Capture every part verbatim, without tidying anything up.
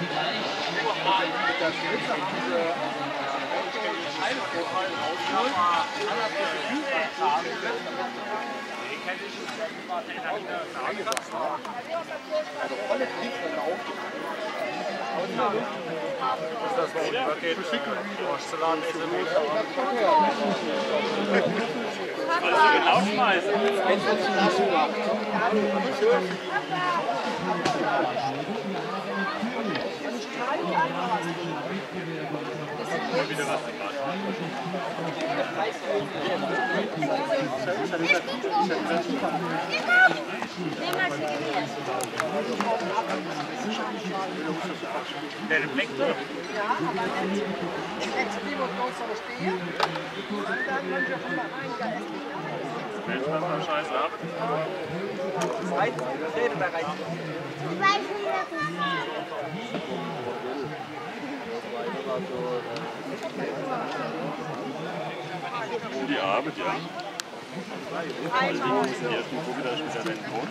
Das war übergeht. Porzellan ist also genau schmeißen. Wieder was gemacht. Der Reflektor? Ja, aber nicht extrem und groß so stehen. Und dann können wir von da rein, da ist nicht da. Mensch, was mal scheiße ab. Rein, reden wir rein. Die Arbeit, ja. Einmal. Hier, wo wieder wieder den Ton.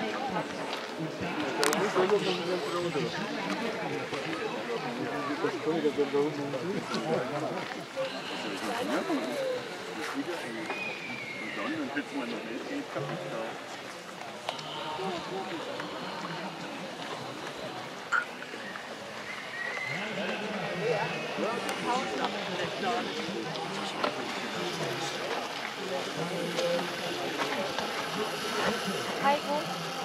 Dann sitzen wir noch nicht kaputt da. Heiko.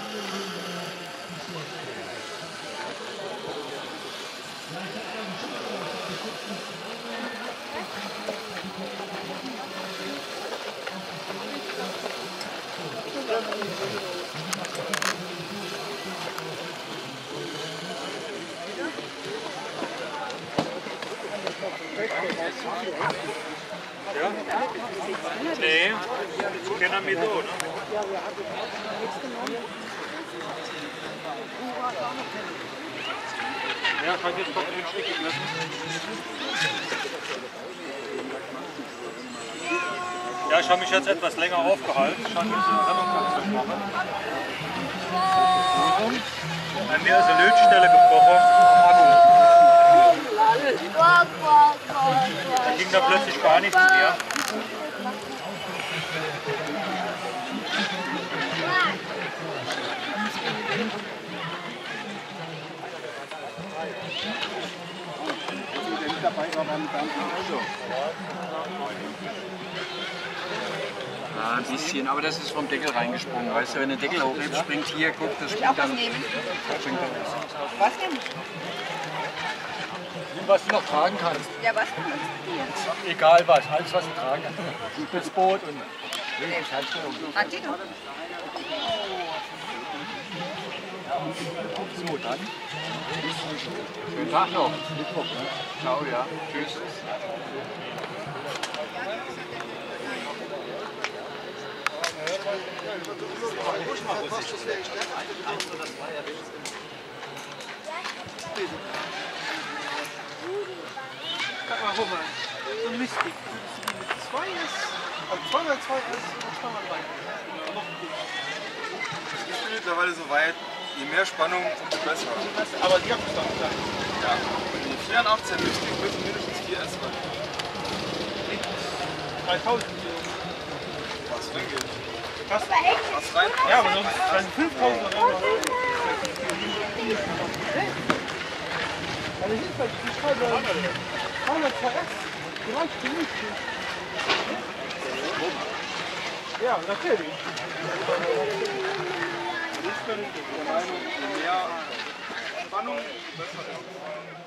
Ja? Nee, kennen wir so, ne? Ja, kann ich jetzt doch den Stück lassen. Ja, ich habe mich jetzt etwas länger aufgehalten. Ich habe mich in Trennung gesprochen. Bei mir ist eine Lötstelle gebrochen am Akku. Da ging da plötzlich gar nichts mehr. Ja, ein bisschen, aber das ist vom Deckel reingesprungen. Weißt du, wenn der Deckel hochhebt, springt hier, guck, das springt dann. Springt dann Was denn? was du noch tragen kannst. Ja, was denn hier? Egal was, alles was du tragen kannst. Das Boot und. Hat die noch? So, dann. Schönen Tag noch. Mittwoch, ne? Ciao, ja. Tschüss. Guck mal, guck mal. So ein Mystik. Mit zwei ist, also zwei mal zwei ist und zwei mal drei. Ich bin mittlerweile so weit, je mehr Spannung, umso besser. Aber die haben es doch gesagt. Ja. Und die vierundachtzig Mystik müssen mindestens vier S rein. dreitausend. Was reingeht. Was? Was rein? Ja, aber sonst sind fünftausend Euro. Ja, das ist halt die Scheibe. zweihundertzwei S. Die reicht für mich. Ja, natürlich. Ich bin der Meinung, je mehr Spannung, umso besser.